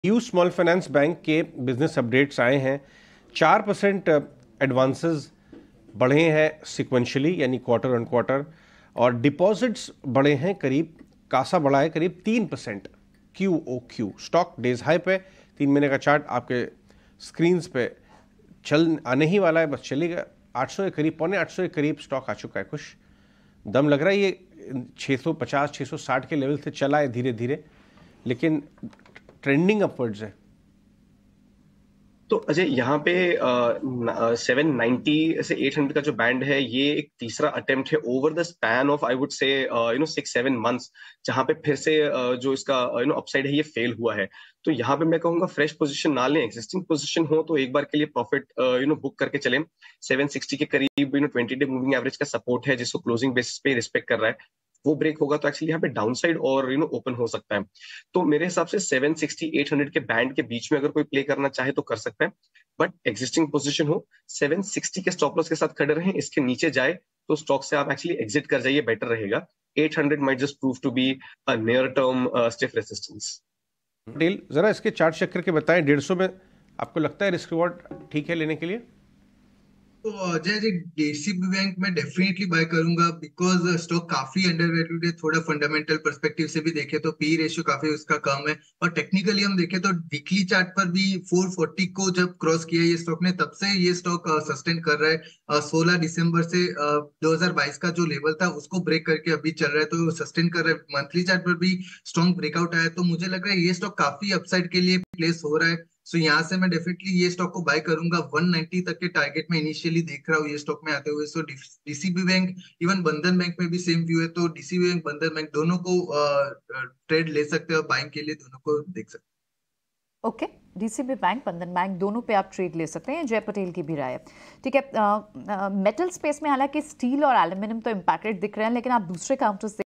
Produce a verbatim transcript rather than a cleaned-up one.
You small finance bank के business updates आए हैं। चार परसेंट एडवांसेस बढ़े हैं सिक्वेंशली, यानी क्वार्टर ऑन क्वार्टर, और डिपॉजिट्स बढ़े हैं करीब, कासा बढ़ा है करीब तीन percent Q O Q. Stock days high पे, तीन महीने का चार्ट आपके स्क्रीन्स पे चल आने ही वाला है, बस चलेगा। आठ सौ के करीब, पौने आठ सौ के करीब स्टॉक आ चुका है। कुछ दम लग रहा है ये छः सौ पचास छः सौ साठ के लेवल से चला है धीरे धीरे, लेकिन ट्रेंडिंग अपवर्ड्स है। तो अजय, यहाँ पे सेवन नाइन्टी से एट हंड्रेड का जो बैंड है, ये एक तीसरा अटेम्प्ट है over the span of I would say you know six seven months, जहाँ पे फिर से uh, जो इसका यू नो अपसाइड है ये फेल हुआ है। तो यहाँ पे मैं कहूंगा फ्रेश पोजीशन ना लें, एग्जिस्टिंग पोजीशन हो तो एक बार के लिए प्रॉफिट यू नो बुक करके चलें। सेवन सिक्सटी के करीब you know twenty day moving average का सपोर्ट है, जिसको क्लोजिंग बेसिस पे रिस्पेक्ट कर रहा है। वो ब्रेक होगा तो एक्चुअली यहाँ पे डाउन साइड और यू नो ओपन हो सकता है। तो मेरे हिसाब से सेवन सिक्सटी एट हंड्रेड के बैंड के बीच में अगर कोई प्ले करना चाहे तो कर सकता है, बट एग्जिस्टिंग पोजीशन हो सेवन सिक्सटी के स्टॉप लॉस के साथ खड़े रहें। इसके नीचे जाए तो स्टॉक से आप एक्चुअली एग्जिट कर जाइए, बेटर रहेगा। Eight hundred might just prove to be a near term stiff resistance. Patel, जरा इसके चार्ट चेक करके बताएं, डेढ़ सौ में आपको लगता है रिस्क रिवॉर्ड ठीक है लेने के लिए? तो अजय जी, डीसीबी बैंक में डेफिनेटली बाय करूंगा, बिकॉज स्टॉक काफी अंडरवैल्यूड है। थोड़ा फंडामेंटल पर्सपेक्टिव से भी देखे तो पी रेशियो काफी उसका कम है, और टेक्निकली हम देखें तो वीकली चार्ट पर भी फोर फोर्टी को जब क्रॉस किया ये स्टॉक ने, तब से ये स्टॉक सस्टेन कर रहा है। सोलह दिसंबर से uh, दो हज़ार बाईस का जो लेवल था उसको ब्रेक करके अभी चल रहा है, तो सस्टेन कर रहा है। मंथली चार्ट पर भी स्ट्रॉन्ग ब्रेकआउट आया, तो मुझे लग रहा है ये स्टॉक काफी अपसाइड के लिए प्लेस हो रहा है। सो so, यहाँ से मैं डेफिनेटली ये स्टॉक को बाय करूंगा। वन नाइन्टी तक के टारगेट में इनिशियली देख रहा हूँ ये स्टॉक में आते हुए। So DCB bank, even Bandhan bank में भी सेम व्यू है, तो डीसीबी बैंक बंधन बैंक दोनों को ट्रेड ले सकते हो, बाइंग के लिए दोनों को देख सकते हो। Okay, DCB bank, Bandhan bank दोनों पे आप ट्रेड ले सकते हैं। जय पटेल की भी राय है। ठीक है, मेटल स्पेस में हालांकि स्टील और एल्यूमिनियम तो इम्पैक्टेड दिख रहे हैं, लेकिन आप दूसरे काउंटर्स